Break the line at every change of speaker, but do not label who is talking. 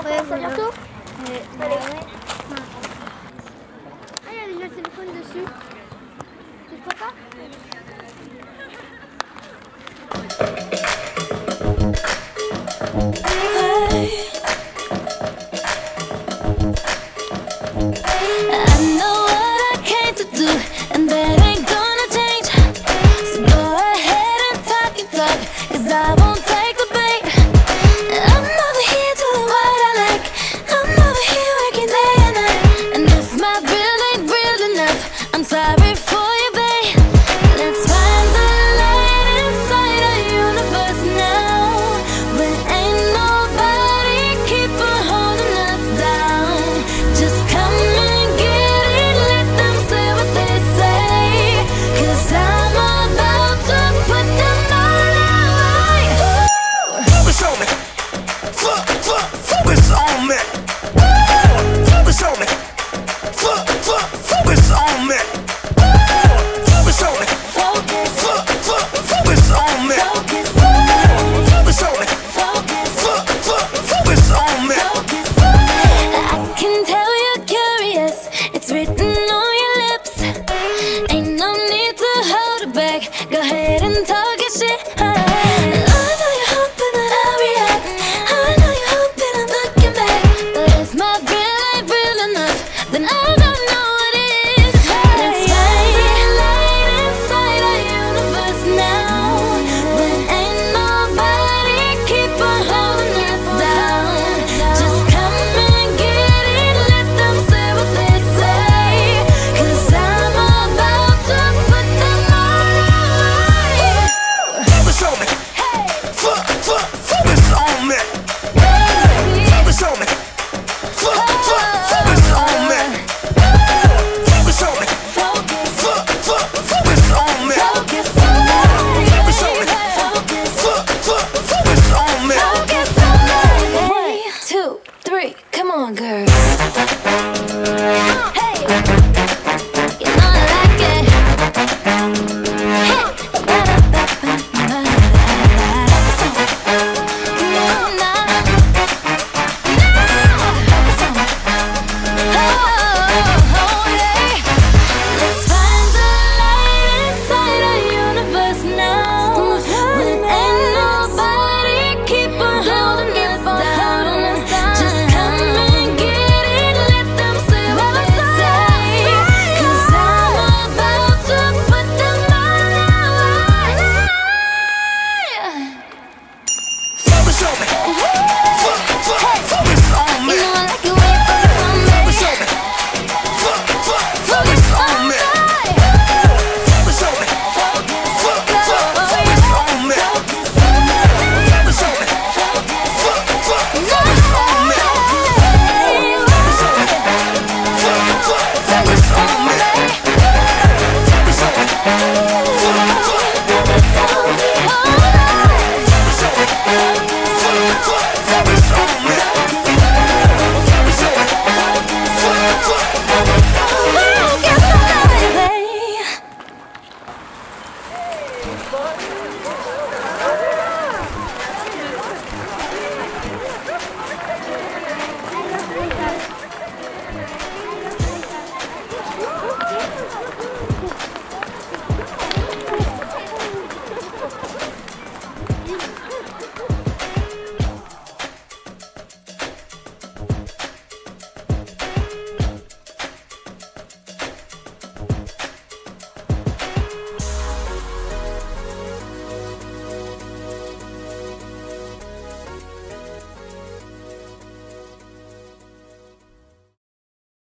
à bientôt.
Allez.
Ah, il y a déjà le téléphone dessus. Tu crois pas?
I know what I came to do, and that ain't gonna change. So go ahead and talk your talk, 'cause I won't take the bait. I'm over here doing what I like. I'm over here working day and night. And if my real ain't real enough, I'm sorry for you, babe. Let's find the light inside our universe now, where ain't nobody keeping holding us down. Just come and get it, let them say what they say, 'cause I'm about to put them all away.
Focus on me. Focus on me. Focus on me. Focus on me. Focus on me.
Focus,
Focus on me.
focus,
Focus on me.
focus,
Focus on me.
focus. I can tell you're curious, it's written on your lips. Ain't no need to hold it back, go ahead and